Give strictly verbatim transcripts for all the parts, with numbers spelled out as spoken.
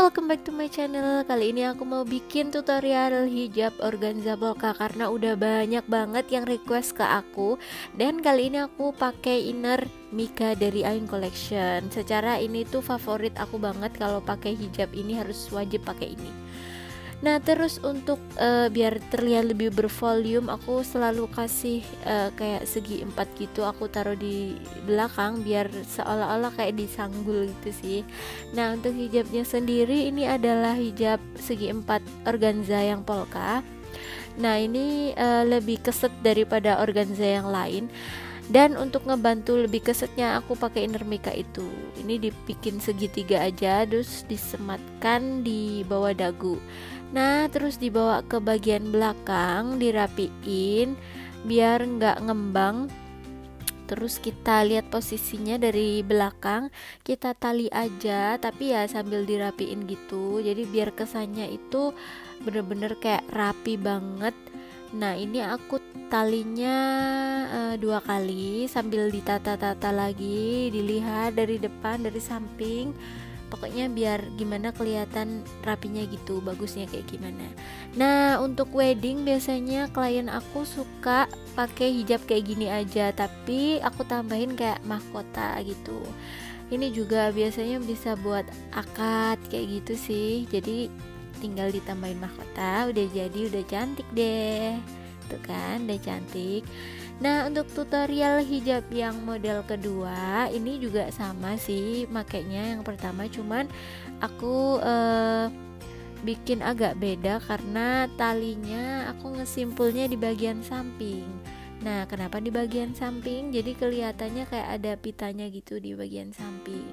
welcome back to my channel. Kali ini aku mau bikin tutorial hijab organza polka karena udah banyak banget yang request ke aku. Dan kali ini aku pakai inner Mika dari Ain Collection. Secara ini tuh favorit aku banget, kalau pakai hijab ini harus wajib pakai ini. Nah terus untuk uh, biar terlihat lebih bervolume, aku selalu kasih uh, kayak segi empat gitu, aku taruh di belakang biar seolah-olah kayak disanggul gitu sih. Nah untuk hijabnya sendiri ini adalah hijab segi empat organza yang polka. Nah ini uh, lebih keset daripada organza yang lain. Dan untuk ngebantu lebih kesetnya aku pakai inner Mika itu. Ini dibikin segitiga aja, terus disematkan di bawah dagu. Nah terus dibawa ke bagian belakang, dirapiin biar nggak ngembang. Terus kita lihat posisinya dari belakang, kita tali aja, tapi ya sambil dirapiin gitu. Jadi biar kesannya itu bener-bener kayak rapi banget. Nah ini aku talinya uh, dua kali sambil ditata-tata lagi, dilihat dari depan, dari samping. Pokoknya biar gimana kelihatan rapinya gitu, bagusnya kayak gimana. Nah untuk wedding biasanya klien aku suka pakai hijab kayak gini aja, tapi aku tambahin kayak mahkota gitu. Ini juga biasanya bisa buat akad kayak gitu sih. Jadi tinggal ditambahin mahkota, udah jadi, udah cantik deh. Tuh kan, udah cantik. Nah untuk tutorial hijab yang model kedua ini juga sama sih makainya yang pertama, cuman aku eh, bikin agak beda karena talinya aku ngesimpulnya di bagian samping. Nah kenapa di bagian samping? Jadi kelihatannya kayak ada pitanya gitu di bagian samping.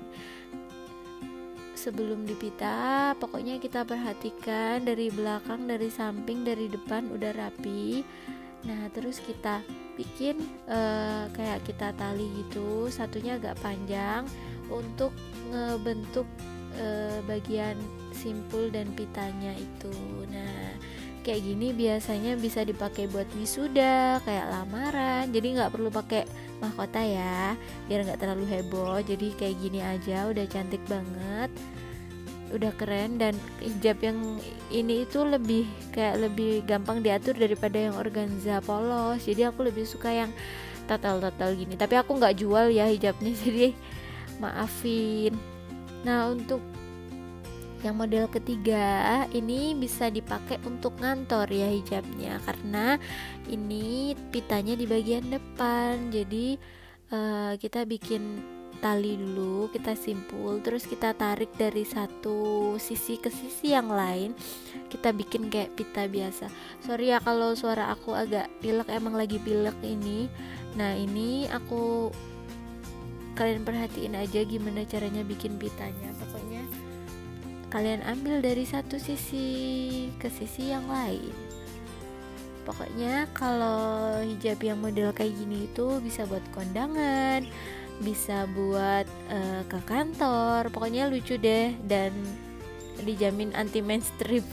Sebelum dipita, pokoknya kita perhatikan dari belakang, dari samping, dari depan udah rapi. Nah terus kita bikin uh, kayak kita tali gitu, satunya agak panjang untuk ngebentuk uh, bagian simpul dan pitanya itu. Nah kayak gini biasanya bisa dipakai buat wisuda, kayak lamaran. Jadi nggak perlu pakai mahkota ya, biar nggak terlalu heboh. Jadi kayak gini aja udah cantik banget, udah keren. Dan hijab yang ini itu lebih kayak lebih gampang diatur daripada yang organza polos. Jadi aku lebih suka yang total-total gini, tapi aku nggak jual ya hijabnya, jadi maafin. Nah untuk yang model ketiga ini bisa dipakai untuk ngantor ya hijabnya, karena ini pitanya di bagian depan. Jadi uh, kita bikin tali dulu, kita simpul, terus kita tarik dari satu sisi ke sisi yang lain, kita bikin kayak pita biasa. Sorry ya kalau suara aku agak pilek, emang lagi pilek ini. Nah ini aku, kalian perhatiin aja gimana caranya bikin pitanya. Pokoknya kalian ambil dari satu sisi ke sisi yang lain. Pokoknya kalau hijab yang model kayak gini itu bisa buat kondangan, bisa buat uh, ke kantor, pokoknya lucu deh dan dijamin anti mainstream.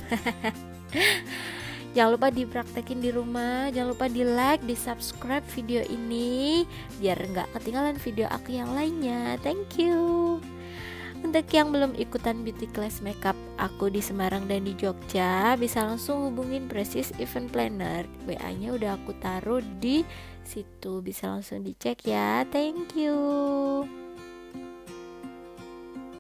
Jangan lupa dipraktekin di rumah, jangan lupa di like, di subscribe video ini biar nggak ketinggalan video aku yang lainnya. Thank you. Untuk yang belum ikutan beauty class makeup aku di Semarang dan di Jogja, bisa langsung hubungin Precis Event Planner. W A-nya udah aku taruh di situ, bisa langsung dicek ya. Thank you.